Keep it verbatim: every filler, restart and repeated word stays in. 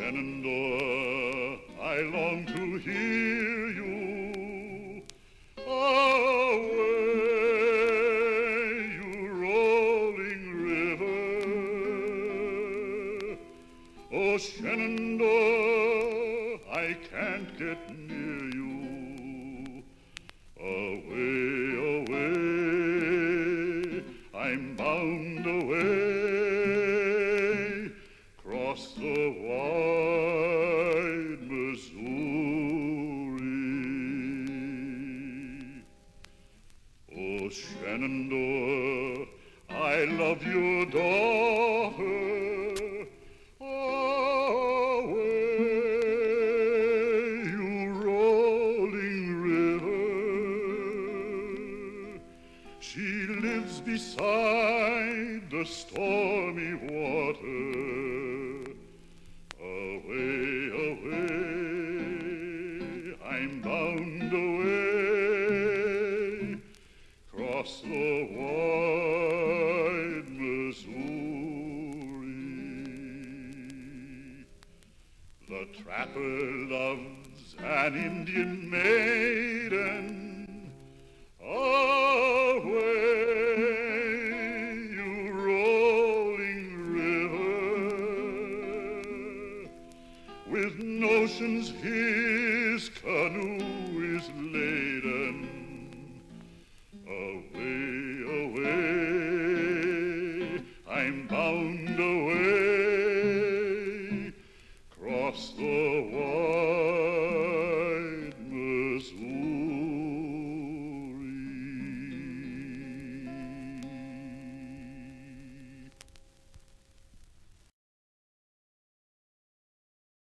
Shenandoah, I long to hear you. Away, you rolling river. Oh, Shenandoah, I can't get near you. Away, away, I'm bound away, cross the wide Missouri. Oh, Shenandoah, I love your daughter. Away, you rolling river. She lives beside the stormy water. Away, away, I'm bound away, cross the wide Missouri. The trapper loves an Indian maiden. Away, you rolling river. With notions his canoe is laden. Away,